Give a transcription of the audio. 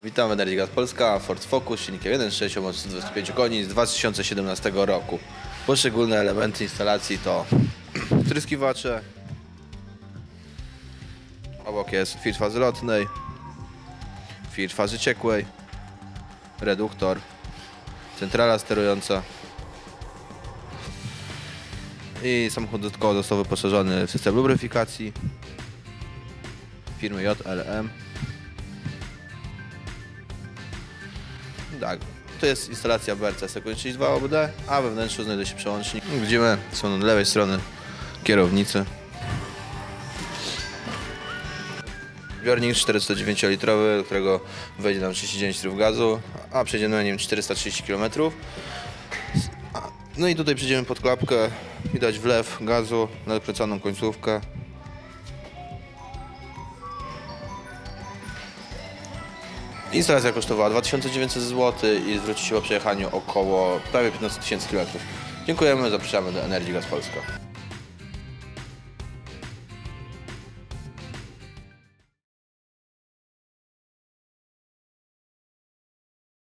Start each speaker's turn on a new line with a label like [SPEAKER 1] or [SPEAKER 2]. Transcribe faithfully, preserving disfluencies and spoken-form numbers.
[SPEAKER 1] Witam w Energii Gas Polska, Ford Focus, silnikiem jeden przecinek sześć o mocy sto dwadzieścia pięć koni z dwa tysiące siedemnastego roku. Poszczególne elementy instalacji to wtryskiwacze, obok jest filtr fazy lotnej, filtr fazy ciekłej, reduktor, centrala sterująca i samochód dodatkowo został wyposażony w system lubryfikacji firmy J L M. Tak, to jest instalacja B R C S trzydzieści dwa O B D, a we wnętrzu znajduje się przełącznik. Widzimy, są od lewej strony kierownicy. Zbiornik czterysta dziewięć litrowy, do którego wejdzie nam trzydzieści dziewięć litrów gazu, a przejdziemy na nim czterysta trzydzieści kilometrów. No i tutaj przejdziemy pod klapkę, widać wlew gazu, nadkręconą końcówkę. Instalacja kosztowała dwa tysiące dziewięćset złotych i zwróci się po przejechaniu około prawie piętnaście tysięcy kilometrów. Dziękujemy, zapraszamy do Energii Gas Polska.